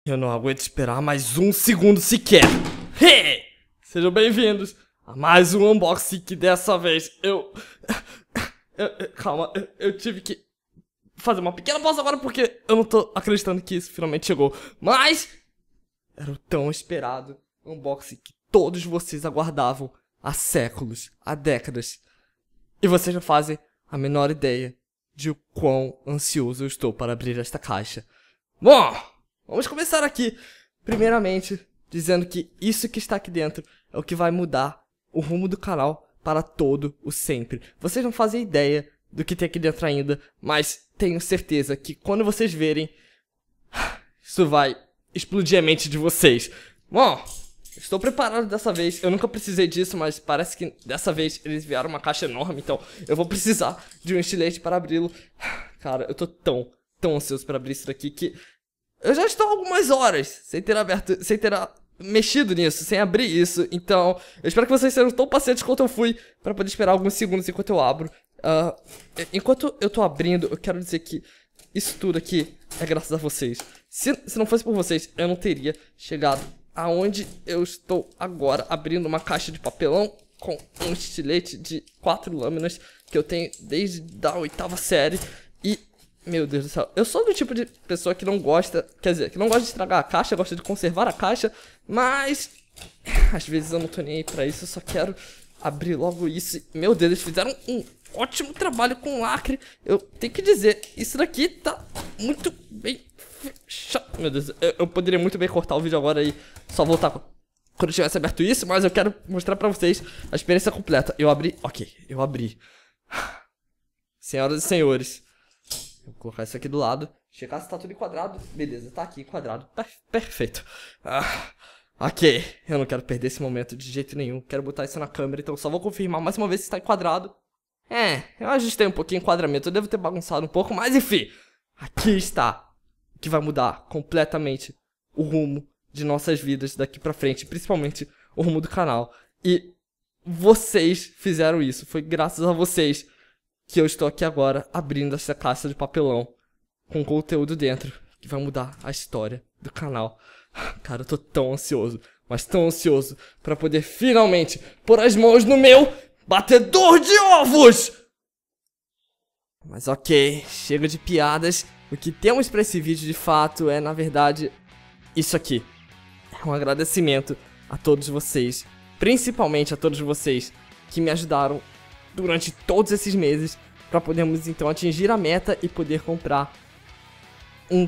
Eu não aguento esperar mais um segundo sequer. Hey! Sejam bem-vindos a mais um unboxing que dessa vez calma, eu tive que fazer uma pequena pausa agora porque eu não tô acreditando que isso finalmente chegou. Mas era o tão esperado unboxing que todos vocês aguardavam há séculos, há décadas. E vocês não fazem a menor ideia de o quão ansioso eu estou para abrir esta caixa. Bom, vamos começar aqui, primeiramente, dizendo que isso que está aqui dentro é o que vai mudar o rumo do canal para todo o sempre. Vocês não fazem ideia do que tem aqui dentro ainda, mas tenho certeza que quando vocês verem, isso vai explodir a mente de vocês. Bom, estou preparado dessa vez. Eu nunca precisei disso, mas parece que dessa vez eles enviaram uma caixa enorme, então eu vou precisar de um estilete para abri-lo. Cara, eu tô tão ansioso para abrir isso daqui que eu já estou há algumas horas sem ter aberto, sem ter mexido nisso, sem abrir isso. Então, eu espero que vocês sejam tão pacientes quanto eu fui para poder esperar alguns segundos enquanto eu abro. Enquanto eu tô abrindo, eu quero dizer que isso tudo aqui é graças a vocês. Se não fosse por vocês, eu não teria chegado aonde eu estou agora, abrindo uma caixa de papelão com um estilete de 4 lâminas que eu tenho desde a 8ª série. E meu Deus do céu, eu sou do tipo de pessoa que não gosta, quer dizer, que não gosta de estragar a caixa, gosta de conservar a caixa, mas às vezes eu não tô nem aí pra isso, eu só quero abrir logo isso. Meu Deus, eles fizeram um ótimo trabalho com lacre, eu tenho que dizer, isso daqui tá muito bem fechado. Meu Deus, eu poderia muito bem cortar o vídeo agora e só voltar quando eu tivesse aberto isso, mas eu quero mostrar pra vocês a experiência completa. Eu abri, ok, eu abri. Senhoras e senhores, vou colocar isso aqui do lado, checar se tá tudo enquadrado. Beleza, tá aqui enquadrado, perfeito. Ok, eu não quero perder esse momento de jeito nenhum. Quero botar isso na câmera, então só vou confirmar mais uma vez se tá enquadrado. Eu ajustei um pouquinho o enquadramento, eu devo ter bagunçado um pouco, mas enfim. Aqui está o que vai mudar completamente o rumo de nossas vidas daqui pra frente, principalmente o rumo do canal. E vocês fizeram isso, foi graças a vocês que eu estou aqui agora abrindo essa caixa de papelão com conteúdo dentro que vai mudar a história do canal. Cara, eu tô tão ansioso, mas tão ansioso pra poder finalmente pôr as mãos no meu batedor de ovos! Mas ok, chega de piadas. O que temos pra esse vídeo de fato é, na verdade, isso aqui. É um agradecimento a todos vocês, principalmente a todos vocês que me ajudaram durante todos esses meses para podermos então atingir a meta e poder comprar um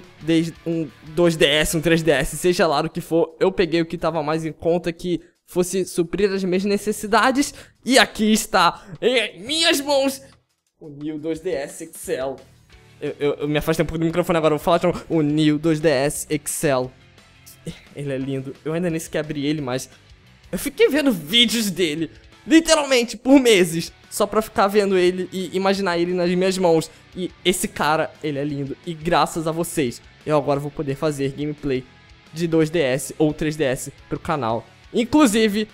2DS, um 3DS, seja lá o que for. Eu peguei o que estava mais em conta, que fosse suprir as minhas necessidades, e aqui está em minhas mãos o New 2DS XL. Eu me afastei um pouco do microfone agora, eu vou falar de o New 2DS XL. Ele é lindo, eu ainda nem sequer abri ele, mas eu fiquei vendo vídeos dele literalmente por meses, só pra ficar vendo ele e imaginar ele nas minhas mãos. E esse cara, ele é lindo. E graças a vocês, eu agora vou poder fazer gameplay de 2DS ou 3DS pro canal. Inclusive,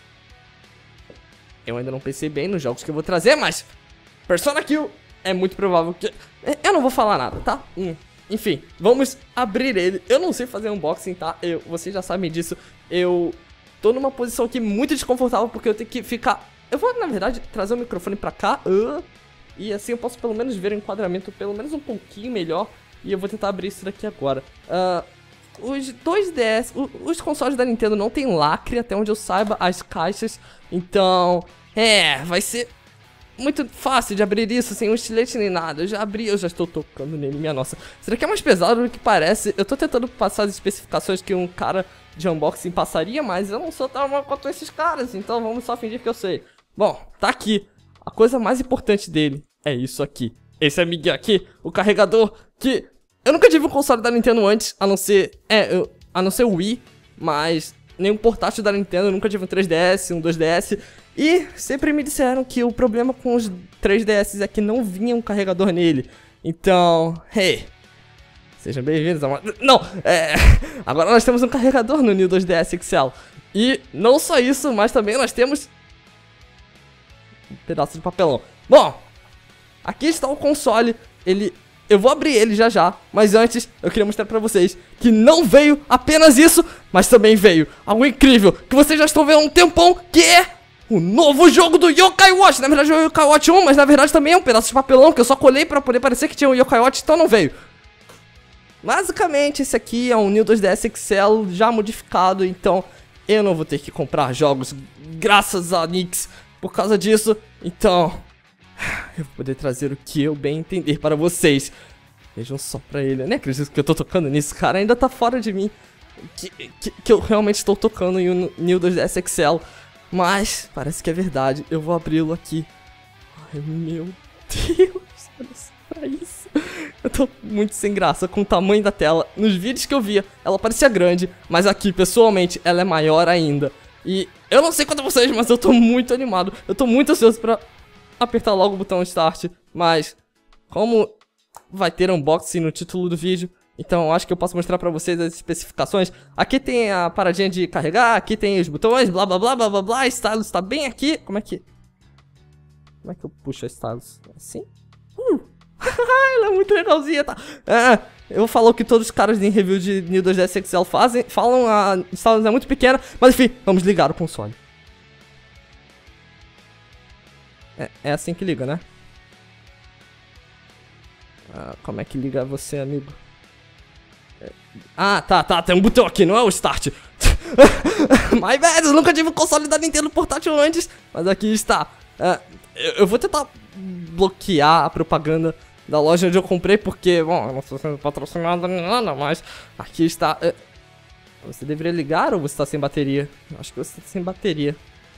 eu ainda não pensei bem nos jogos que eu vou trazer, mas Persona Q é muito provável que... Eu não vou falar nada, tá? Enfim, vamos abrir ele. Eu não sei fazer unboxing, tá? Vocês já sabem disso. Eu tô numa posição aqui muito desconfortável porque eu tenho que ficar... Eu vou, na verdade, trazer o microfone pra cá, e assim eu posso pelo menos ver o enquadramento pelo menos um pouquinho melhor. E eu vou tentar abrir isso daqui agora. Os 2DS, os consoles da Nintendo não tem lacre, até onde eu saiba, as caixas. Então, vai ser muito fácil de abrir isso sem um estilete nem nada. Eu já abri, eu já estou tocando nele, minha nossa. Será que é mais pesado do que parece? Eu tô tentando passar as especificações que um cara de unboxing passaria, mas eu não sou tão mal quanto esses caras, então vamos só fingir que eu sei. Bom, tá aqui. A coisa mais importante dele é isso aqui. Esse amiguinho aqui, o carregador, que eu nunca tive um console da Nintendo antes, a não ser o Wii, mas nenhum portátil da Nintendo, eu nunca tive um 3DS, um 2DS, e sempre me disseram que o problema com os 3DS é que não vinha um carregador nele. Então, sejam bem-vindos a uma... Não, agora nós temos um carregador no New 2DS XL. E não só isso, mas também nós temos um pedaço de papelão. Bom, aqui está o console. eu vou abrir ele já já, mas antes eu queria mostrar pra vocês que não veio apenas isso, mas também veio algo incrível que vocês já estão vendo há um tempão, que é o novo jogo do Yokai Watch. Na verdade é o Yokai Watch 1, mas na verdade também é um pedaço de papelão que eu só colei pra poder parecer que tinha o Yokai Watch, então não veio. Basicamente esse aqui é um New 2DS XL já modificado, então eu não vou ter que comprar jogos graças a Nix por causa disso, então eu vou poder trazer o que eu bem entender para vocês. Vejam só pra ele, eu nem acredito que eu tô tocando nisso, cara, ainda tá fora de mim que eu realmente estou tocando em um New 2DS XL, mas parece que é verdade, eu vou abri-lo aqui. Ai meu Deus, olha só pra isso. Eu tô muito sem graça com o tamanho da tela. Nos vídeos que eu via, ela parecia grande, mas aqui, pessoalmente, ela é maior ainda. E eu não sei quanto a vocês, mas eu tô muito animado. Eu tô muito ansioso pra apertar logo o botão Start. Mas, como vai ter unboxing no título do vídeo, então eu acho que eu posso mostrar pra vocês as especificações. Aqui tem a paradinha de carregar, aqui tem os botões, blá blá blá blá blá blá. Stylus tá bem aqui. Como é que eu puxo a Stylus? Assim? Ela é muito legalzinha, tá? Eu vou falar o que todos os caras em review de New 2DS XL falam, a Stylus é muito pequena, mas enfim, vamos ligar o console. É assim que liga, né? Como é que liga você, amigo? Tá, tem um botão aqui, não é o Start. My bad, eu nunca tive um console da Nintendo portátil antes, mas aqui está. Eu vou tentar bloquear a propaganda da loja onde eu comprei, porque, bom, eu não estou sendo patrocinado nem nada, mas aqui está. Você deveria ligar ou você está sem bateria? Acho que você está sem bateria.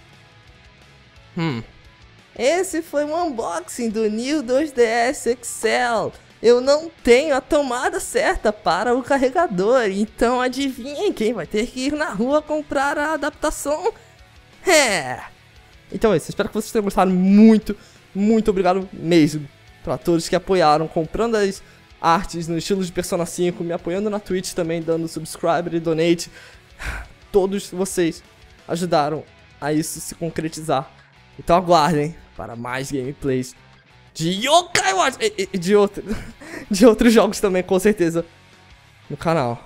Esse foi um unboxing do New 2DS XL. Eu não tenho a tomada certa para o carregador, então adivinhem quem vai ter que ir na rua comprar a adaptação? Então é isso, espero que vocês tenham gostado muito, muito obrigado mesmo para todos que apoiaram, comprando as artes no estilo de Persona 5, me apoiando na Twitch também, dando subscribe e donate. Todos vocês ajudaram a isso se concretizar. Então aguardem para mais gameplays de Yokai Watch e de outros jogos também, com certeza, no canal.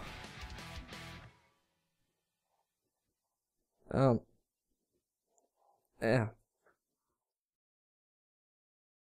É.